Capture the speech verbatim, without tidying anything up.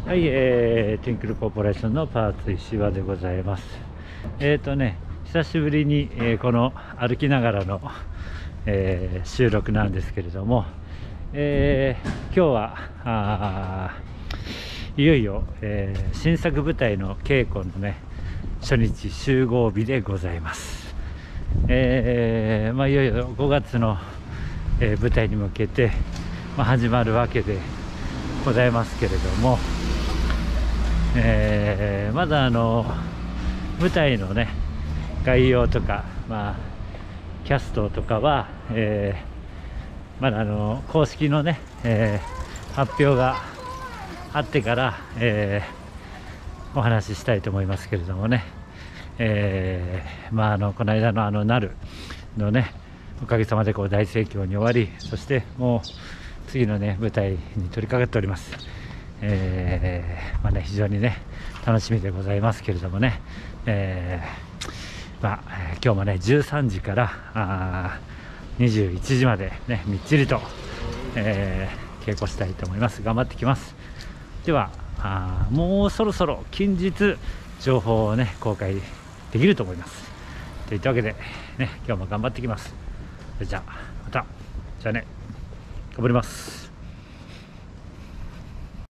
はい、えー、ティンクルコーポレーションのパーツ石場でございます。えーとね、久しぶりに、えー、この歩きながらの、えー、収録なんですけれども、えー、今日はあいよいよ、えー、新作舞台の稽古のね初日集合日でございます。えーまあ、いよいよごがつの、えー、舞台に向けて、まあ、始まるわけでございますけれども、えー、まだあの舞台のね概要とか、まあ、キャストとかは、えー、まだあの公式のね、えー、発表があってから、えー、お話ししたいと思いますけれどもね、えー、まああのこの間のあのなるのねおかげさまでこう大盛況に終わり、そしてもう次のね舞台に取り掛かっております。えーまあね、非常にね楽しみでございますけれどもね、えーまあ、今日もねじゅうさんじからあにじゅういちじまでねみっちりと、えー、稽古したいと思います。頑張ってきます。ではあもうそろそろ近日情報をね公開できると思います。といったわけでね今日も頑張ってきます。それじゃあまたじゃあね頑張ります。